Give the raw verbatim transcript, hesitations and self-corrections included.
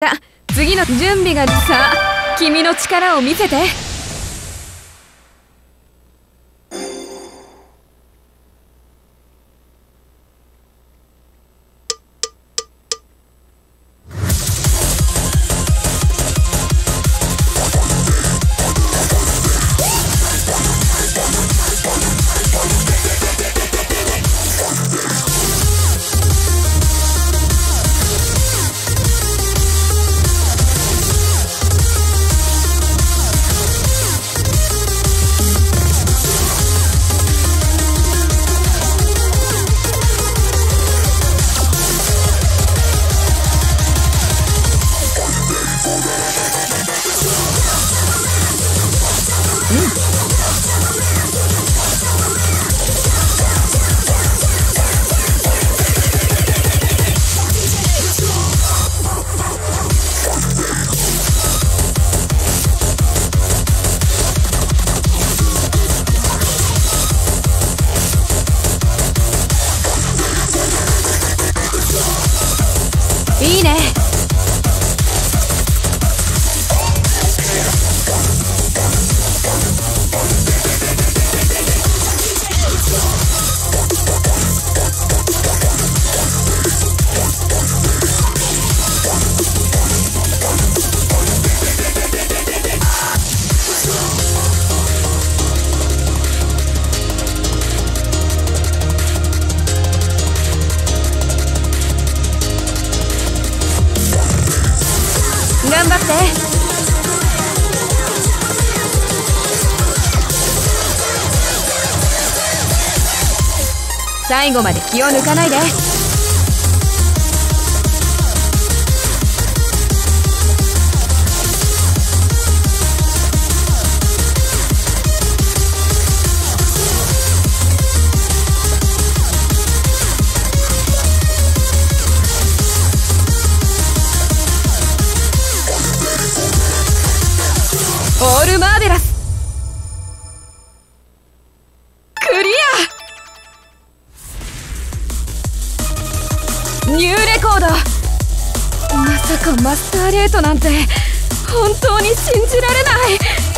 あ、次の準備が。さあ、君の力を見せて。いいね。頑張って。最後まで気を抜かないで。オールマーベラス。クリア。ニューレコード。まさかマスターレートなんて本当に信じられない。